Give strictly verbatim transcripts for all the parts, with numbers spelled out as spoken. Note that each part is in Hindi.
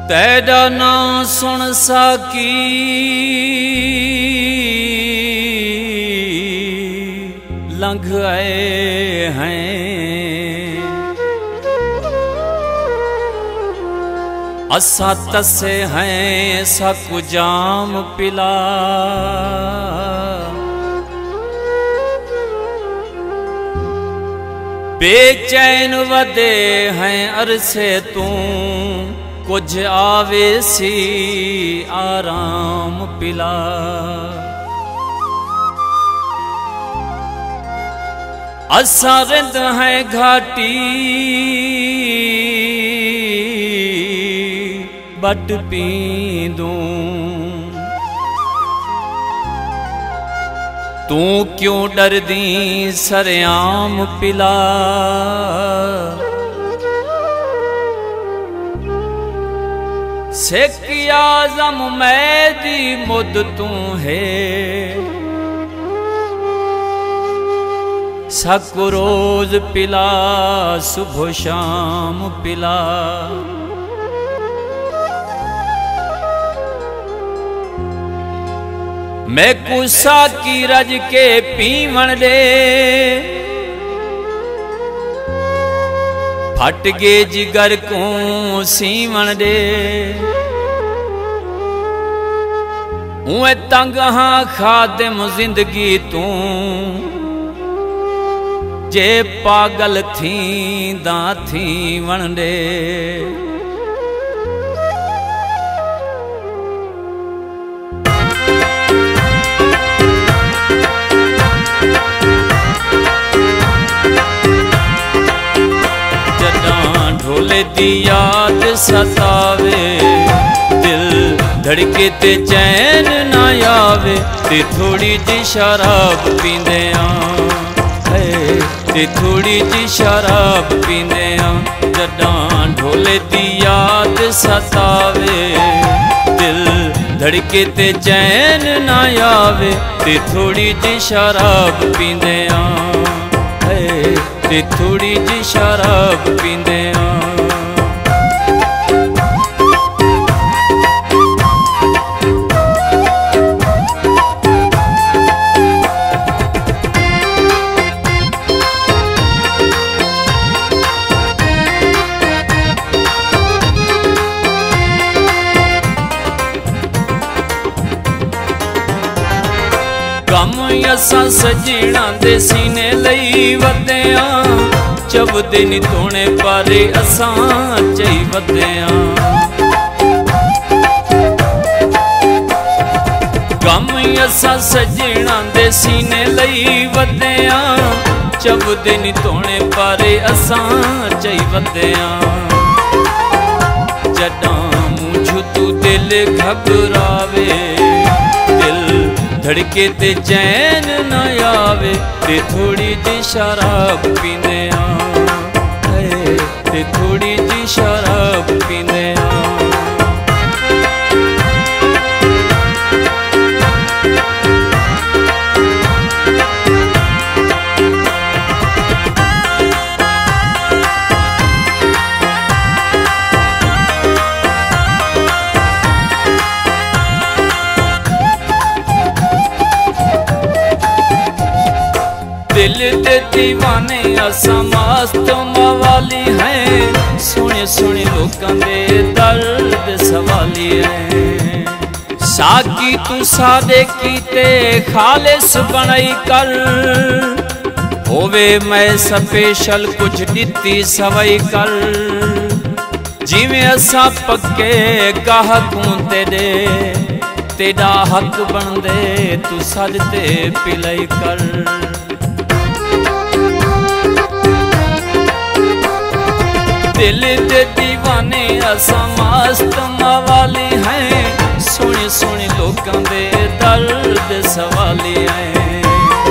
तेरा ना सुन साकी लंघ आए हैं, असा तसे हैं सकु जाम पिला। बेचैन वदे हैं अरसे तू कुछ आवे सी आराम पिला। असा रिंद है घाटी बट पींदू, तू क्यों डरदी सरेआम पिला। सिख आज़म मैदी मुद तू है, सकु रोज पिला सुबह शाम पिला। मैं कुसा की रज के पीवण दे, फट गे जिगर को सीवण दे। उए तंग हाँ खादिम जिंदगी तू, जे पागल थी दा थी वण दे। ढोले दी याद सतावे, दिल धड़के ते चैन ना आवे। ते थोड़ी जी शराब पींदे आ, ते थोड़ी जी शराब पींदे आ। जदां ढोले दी याद सतावे, दिल धड़के ते चैन ना आवे। ते थोड़ी जी शराब पींदे आ, ते थोड़ी जी शराब पींदे आ। गम असा सजीना दे सीने लई वदे आ। चबदे नी तोने पारे असा चई वदे आ। गम असा सजीना दे सीने लई वदे आ। चबदे नी तोने पारे असा चई वदे आ। जदां मुझ तू दिल घबरावे, धड़के ते चैन न आवे। ते थोड़ी जी शराब पींदे आ, ते थोड़ी जी शराब पींदे आ। दिल दे दीवाने असा मस्त मवाली हैं। सुने सुने लोकां दे दर्द सवाली हैं। साकी तू सादे कीते खालिस बनाई कर, होवे मैं स्पेशल कुछ दिती सवाई कर। जिवें असा पक्के गाहकों तेरे, तेरा हक बनदे तू सजते पिलाई कर। दिल दे दीवाने असा मस्त मवाली हैं। सोने सोने लोकां दे दर्द सवाली हैं।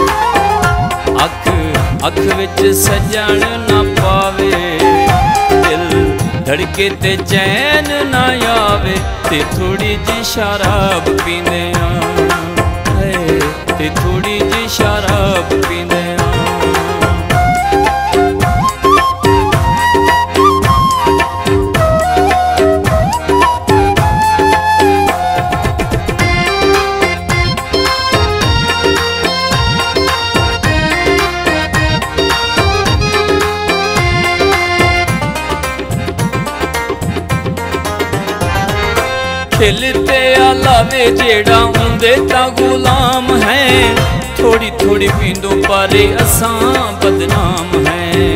अख अख विच सजन ना पावे, दिल धड़के ते चैन ना आवे। ते थोड़ी जी शराब पींदे आ, ते थोड़ी जी शराब पींदे आ। खिलते अलावे जेड़ा उंदे ता गुलाम है, थोड़ी थोड़ी पींदो पारे असां बदनाम है।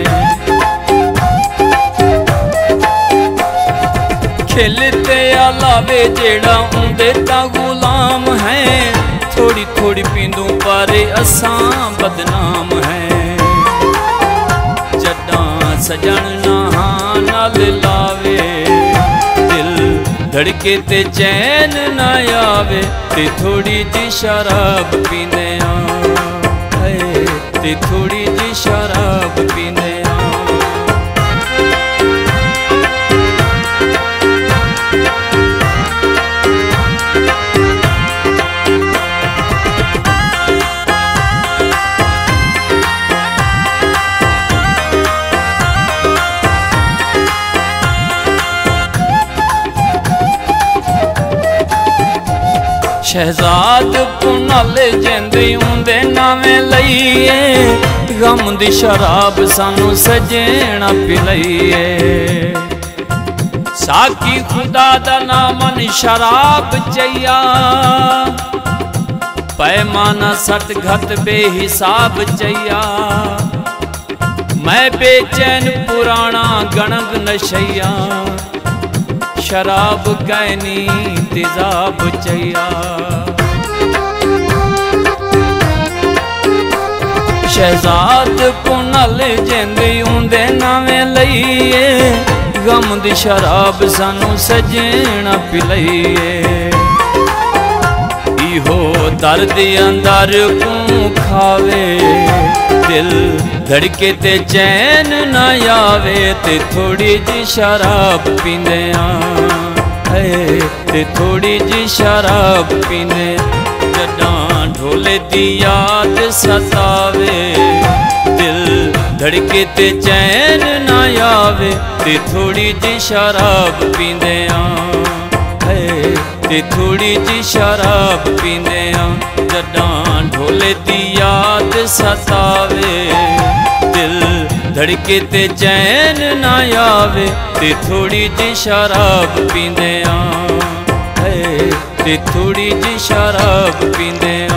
खिलते अलावे जेड़ा उंदे ता गुलाम है, थोड़ी थोड़ी पींदो पारे असां बदनाम है। जदा सजन नहा नाल लावे, दिल धड़के ते चैन ना आवे, ते थोड़ी जी शराब पींदे आ, ते थोड़ी जी शराब पींदे आ। शहजाद पुनल जेंदे उंदे नावे लईए, गम दी शराब सानू सजेना पिलाइए। साकी खुदा दा नामन शराब चैया, पैमाना सट घत बेहिसाब चैया। मैं बेचैन पुराना गणग नशैया, शराब कैनी तेजाब चैया। शहजाद पुनल जेंदे उंदे नावे लईए, गम दी शराब सानू सजेना पिलाइए। इहो दर्द अंदर को खावे, दिल धड़के ते चैन ना आवे, ते थोड़ी जी शराब पींदे आ, ते थोड़ी जी शराब पींदे। जदां ढोले दी याद सतावे, दिल धड़के ते चैन ना आवे, ते थोड़ी जी शराब पींदे आ, ते थोड़ी जी शराब पींदे आ। जदां ढोले दी याद सतावे, दिल धड़के ते चैन ना आवे, ते थोड़ी जी शराब पींदे आ, ते थोड़ी जी शराब पींदे आ।